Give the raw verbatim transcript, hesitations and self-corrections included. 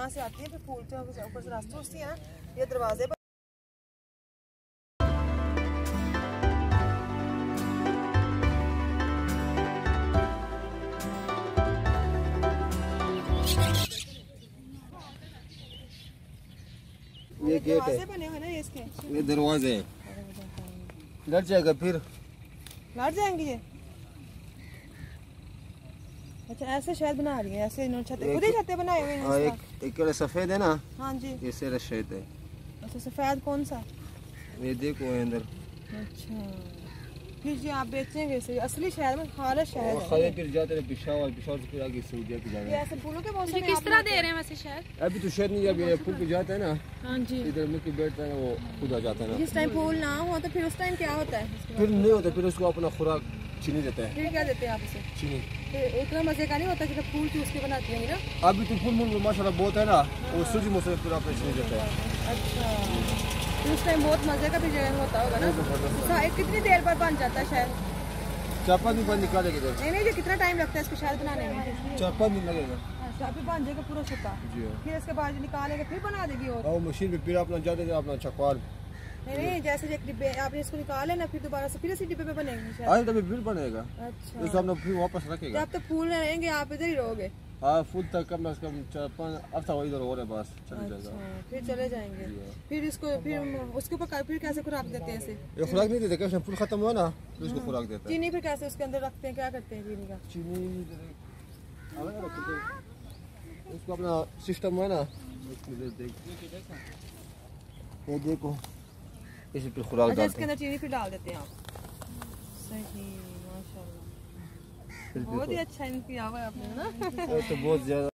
यहाँ से आती है, फिर फूलते हैं ऊपर से रास्ते उठती है ना, ये दरवाजे पर ये गेट है, बने हुए ना इसके, ये दरवाजे हैं। लड़ जाएगा फिर लड़ जाएंगे ये। अच्छा ऐसे शायद बना रही है, ऐसे इन्होंने छतें खुद ही छतें बनाए हुए हैं। हाँ, एक एक वाला सफेद है ना। हाँ जी, ये सेरा शेड है। अच्छा सफेद कौन सा? ये देखो है अंदर। अच्छा फिर जी आप बेचेंगे इसे असली शहर में? खालिश शहर है। खाली फिर जाते हैं पिशावर, पिशावर से फिर आगे सऊदीया की जाएंगे। ये ऐसे फूलों के मौसम में किस तरह दे रहे हैं वैसे शहर? अभी तो शहर नहीं, जब ये फूल पे जाता है ना, हाँ जी, इधर मुझे बैठता है ना, वो खुद आ जाता है ना। जिस टाइम फूल ना हो तो फिर उस टाइम क्या होता है? फिर नहीं होता, फिर उसको अपना खुराक चीनी देता है। फिर क्या देते हैं आप इसे? चीनी। फिर उतना मजे का नहीं होता जब फूल चूस के बनाती होंगी ना। अभी तो फूल मूल माशाल्लाह बहुत है ना, वो सूजी मौसम में फिर आपने चीनी देता है। अच्छा फिर उस टाइम बहुत मजे का भी जगह होता होगा ना। अच्छा कितनी देर पर बन जाता है शहर? चार पाँच दिन निकालेगा इधर। नहीं नहीं ये कितना टाइम लगता है इसको शहर बनाने में? चार पाँच दिन लगेगा। अच्छा फिर बन जाएगा पूरा सूखा, फिर इसके बाद निकालेंगे फिर बना देगी। और और मशीन पे फिर अपना जाते अपना चकवार। नहीं नहीं जैसे एक डिब्बे आपने इसको निकाले ना, फिर दोबारा से फिर इसी डिब्बे पे बनेंगे शायद। आज तभी फिर बनेगा। अच्छा इसको अपना फिर वापस रखेगा। जब तक फूल रहेंगे आप इधर ही रहोगे? हाँ फूल तक कम से कम चार पाँच हफ्ता वो इधर और है, बस चले जाएगा। अच्छा फिर चले जाएंगे। फिर इसको फिर उसके ऊपर फिर कैसे खुराक देते हैं इसे? ये खुराक नहीं देते, कैसे फूल खत्म हुआ ना फिर उसको खुराक देता है। चीनी फिर कैसे उसके अंदर रखते हैं, क्या करते हैं चीनी का? चीनी उसको अपना सिस्टम है ना, ये देखो इसे फिर खुराक अच्छा डालते इसके अंदर चीनी फिर डाल देते हैं आप। सही माशाल्लाह, बहुत ही अच्छा किया हुआ है आपने ना। तो बहुत ज्यादा